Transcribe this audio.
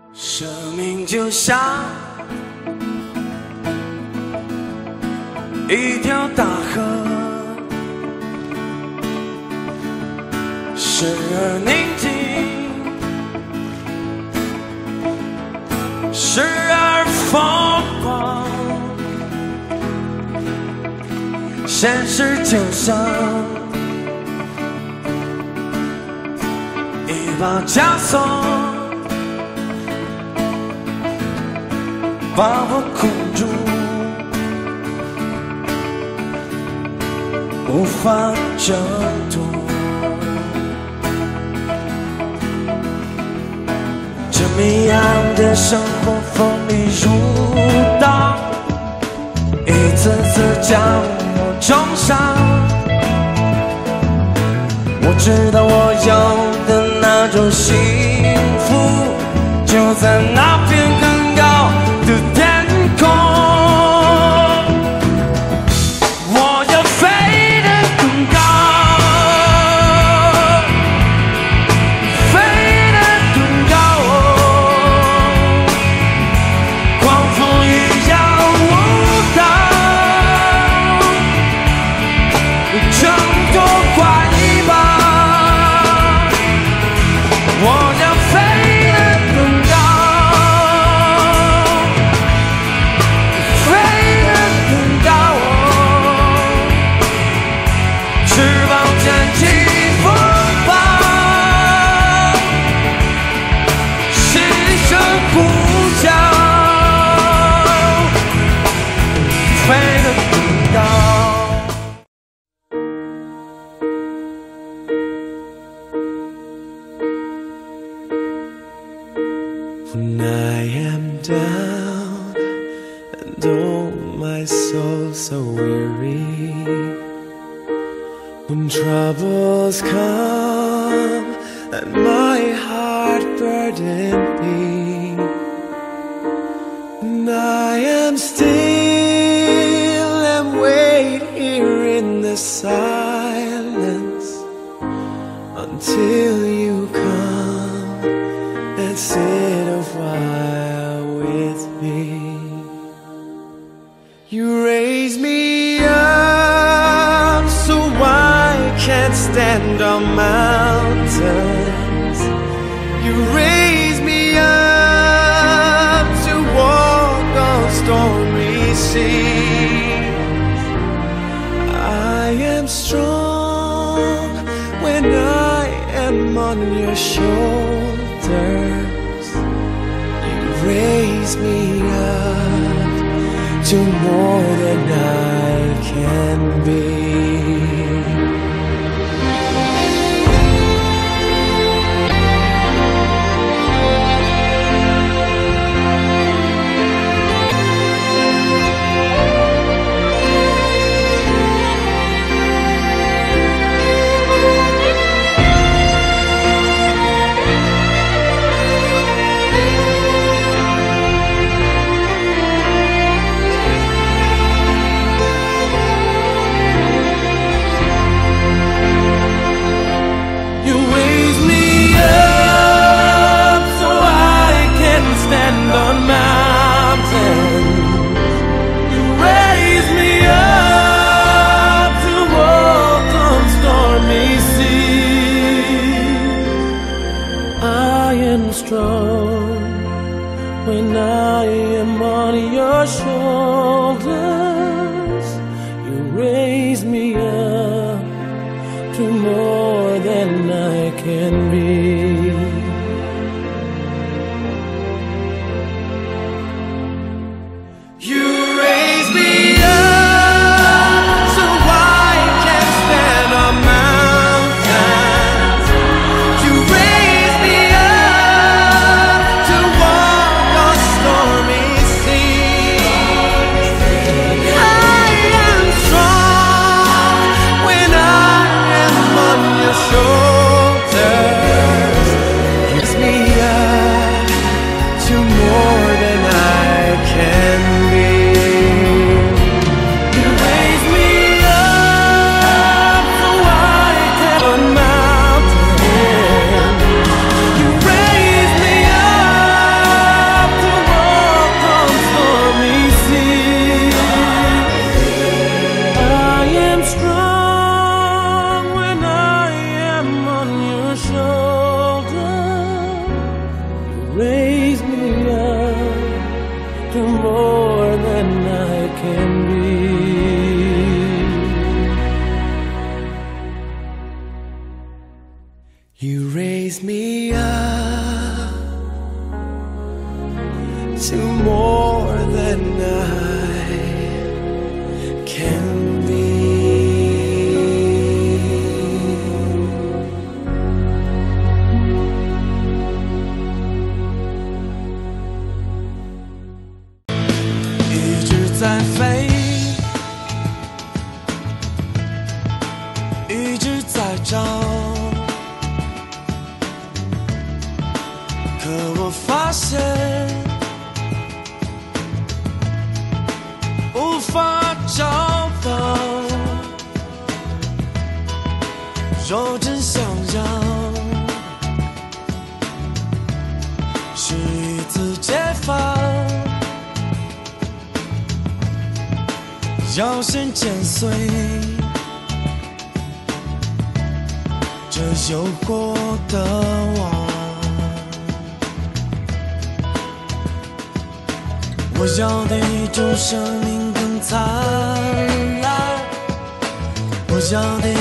生命就像一条大河，时而宁静，时而疯狂。现实就像一把枷锁，把我困住，无法挣脱。这谜样的生活锋利如刀，一次次将我重伤。我知道我有的那种幸福，就在那片更高的天空。我要飞得更高，飞得更高，狂风一样舞蹈，挣脱快吧。我要飞得更高，飞得更高，翅膀卷起风暴，细声呼叫，飞得更高。When I am down and oh my soul so weary, when troubles come and my heart burden be, and I am still and wait here in the silence until you come and sit a while with me. You raise me up so I can't stand on mountains. You raise me up to walk on stormy seas. I am strong when I am on your shoulders. You raise me up to more than I can be. raise me up to more than I can be.一直在飞，一直在找，可我发现无法找到。若真想要，是一次解放，要先剪碎这有过的网。我要的一种生命更灿烂，我要的